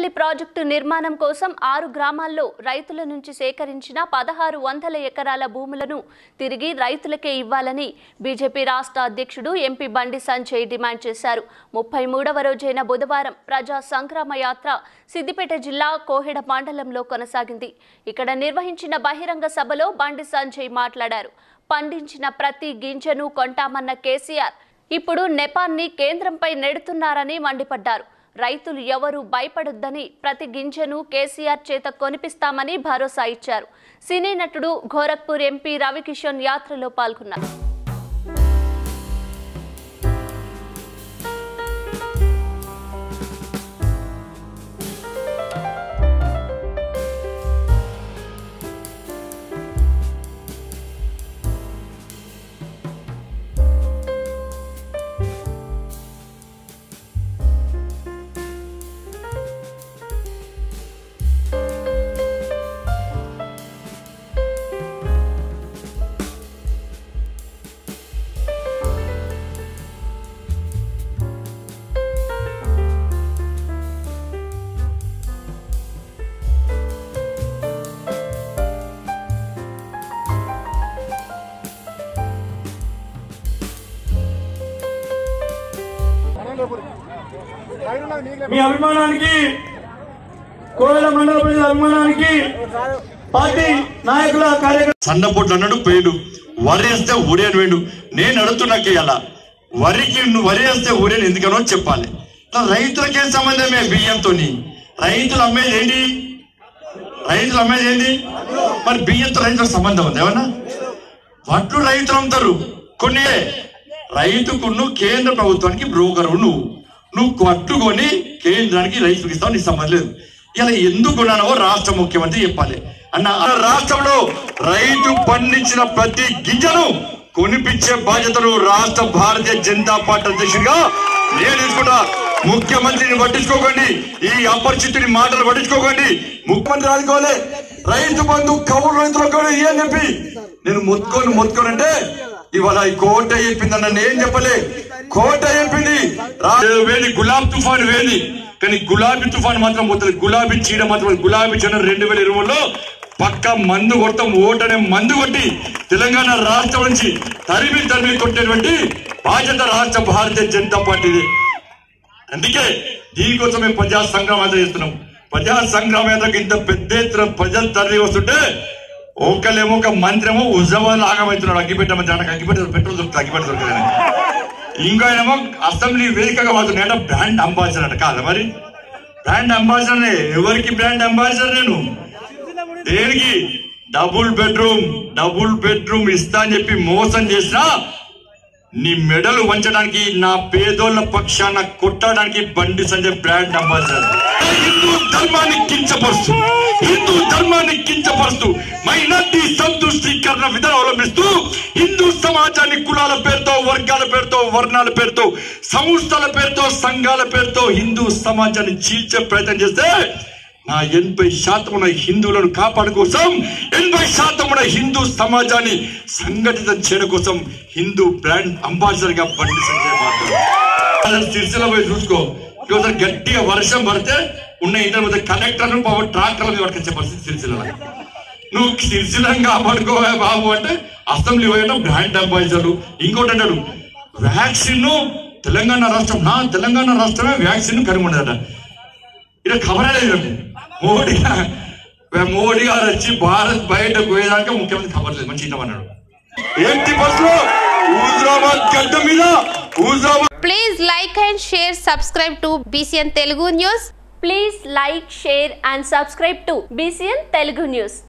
Pochampally project నిర్మాణం కోసం 6 గ్రామాల్లో రైతుల నుంచి సేకరించిన 1600 ఎకరాల భూములను తిరిగి రైతులకే ఇవ్వాలని బీజేపీ రాష్ట్ర అధ్యక్షుడు ఎంపీ బండి సంజయ్ డిమాండ్ చేశారు. 33వ రోజైన బుధవారం ప్రజా సంగ్రామ యాత్ర సిద్దిపేట జిల్లా కోహెడ మండలంలో కొనసాగింది. ఇక్కడ నిర్వహించిన బహిరంగ సభలో బండి సంజయ్ మాట్లాడారు. పండించిన ప్రతి గింజను కొంటామన్న కేసీఆర్ ఇప్పుడు నెపాన్ని కేంద్రంపై నెడుతున్నారని మండిపడ్డారు. రైతులు ఎవరు భయపడొద్దని ప్రతి గింజను కేసీఆర్ చేత కొనిపిస్తామని భరోసా ఇచ్చారు. సినీ నటుడు గోరఖ్పూర్ ఎంపీ రవికిషన్ యాత్రలో పాల్గొన్నారు. మీ అభిమానానికి కోవెల మండల ప్రజల అభిమానానికి పార్టీ నాయకుల కార్యకర్తలు సన్నపోట్లు అన్నాడు పేడు వరి వేస్తే ఊరే అని వేడు. నేను అడుగుతున్నాకే అలా వరికి నువ్వు వరి వేస్తే ఊరేని ఎందుకనో చెప్పాలి. రైతులకేం సంబంధమే బియ్యంతో? రైతులు అమ్మేది ఏంటి? మరి బియ్యంతో రైతులకు సంబంధం ఉంది ఏమన్నా? వడ్లు రైతులు అమ్ముతారు కొన్ని. రైతుకు నువ్వు కేంద్ర ప్రభుత్వానికి బ్రోకరు, నువ్వు కట్టుకొని కేంద్రానికి రైతులకు ఇస్తావు, నీకు సంబంధం లేదు. ఇలా ఎందుకు కొన్నానో రాష్ట్ర ముఖ్యమంత్రి చెప్పాలి అన్న. రాష్ట్రంలో రైతు పండించిన ప్రతి గింజను కొనిపించే బాధ్యతను రాష్ట్ర భారతీయ జనతా పార్టీ అధ్యక్షుడిగా నేను తీసుకుంటా. ముఖ్యమంత్రిని పట్టించుకోకండి, ఈ అపరిచితుని మాటలు పట్టించుకోకండి. ముఖ్యమంత్రి ఆదుకోవాలి. రైతు బంధు కౌలు రైతులకు ఏం చెప్పి నేను మొత్తుకోనంటే ఇవాళ ఈ కోట చెప్పిందన్న, నేను చెప్పలే, కోట చెప్పింది. వేది గులాబీ తుఫాను వేది, కానీ గులాబీ తుఫాను మాత్రం పోతుంది. గులాబీ చీడ మాత్రం, గులాబీ చీడ 2020లో పక్క మందు కొడతాం, ఓటనే మందు కొట్టి తెలంగాణ రాష్ట్రం నుంచి తరిమి కొట్టేటువంటి బాధ్యత రాష్ట్ర భారతీయ జనతా పార్టీది. అందుకే దీనికోసం మేము ప్రజా సంగ్రామ యాత్ర చేస్తున్నాం. ప్రజా సంగ్రామ యాత్రకు ఇంత పెద్ద ఎత్తున ప్రజలు తరలి వస్తుంటే ఒకళ్ళేమో ఒక మంత్రేమో ఉత్సవాలు ఆగమవుతున్నాడు. అగ్గిపెట్టమని అగ్గిపెట్టారు, పెట్రోల్ దొరుకుతుంది, అగ్గిపెట్ట దొరకదని. ఇంకో ఏమో అసెంబ్లీ వేదికగా వాడుతున్నాడు బ్రాండ్ అంబాసిడర్ అంట. కాదా మరి బ్రాండ్ అంబాసిడర్? ఎవరికి బ్రాండ్ అంబాసిడర్? నేను దేనికి? డబుల్ బెడ్రూమ్ ఇస్తా అని చెప్పి మోసం చేసినా నీ మెడలు వంచడానికి, నా పేదోళ్ల పక్షాన కొట్టడానికి బండి సంజయ్ బ్రాండ్ అంబాసిడర్. హిందూ ధర్మాన్ని కించపరుస్తూ మైనార్టీ సంతుష్టీకరణ విధానం అవలంబిస్తూ హిందూ సమాజాన్ని కులాల పేరుతో, వర్గాల పేరుతో, వర్ణాల పేరుతో, సంస్థల పేరుతో, సంఘాల పేరుతో హిందూ సమాజాన్ని చీల్చే ప్రయత్నం చేస్తే నా 80% ఉన్న హిందువులను కాపాడు కోసం, 80% ఉన్న హిందూ సమాజాన్ని సంఘటితం చేయడం కోసం హిందూ బ్రాండ్ అంబాసిడర్ గా బండి సంజయ్ మాట్లాడు. సిరిసిల్ల పోయి చూసుకో, ఒకసారి గట్టిగా వర్షం పడితే ఉన్న ఇద్దరు మధ్య కలెక్టర్లు ట్రాక్టర్ల మీద పట్టుకొచ్చే పరిస్థితి సిరిసిల్ల. నువ్వు సిరిసిల్లంగా కాపాడుకో బాబు అంటే అసెంబ్లీ పోయడం బ్రాండ్ అంబాసిడర్. ఇంకోటి అంటాడు వ్యాక్సిన్ తెలంగాణ రాష్ట్రమే వ్యాక్సిన్ కనుగొన్నదట. ఇలా కవరలేదు. మోడీ గారు వచ్చి భారత్ బయట పోయేదాకా ముఖ్యమంత్రి కవరలేదు. మంచి ఇంటమన్నాడు. ఏంటి బస్సులో హుజరాబాద్ గడ్డ మీద Please like and share, subscribe to BCN Telugu News. Please like, share and subscribe to BCN Telugu News.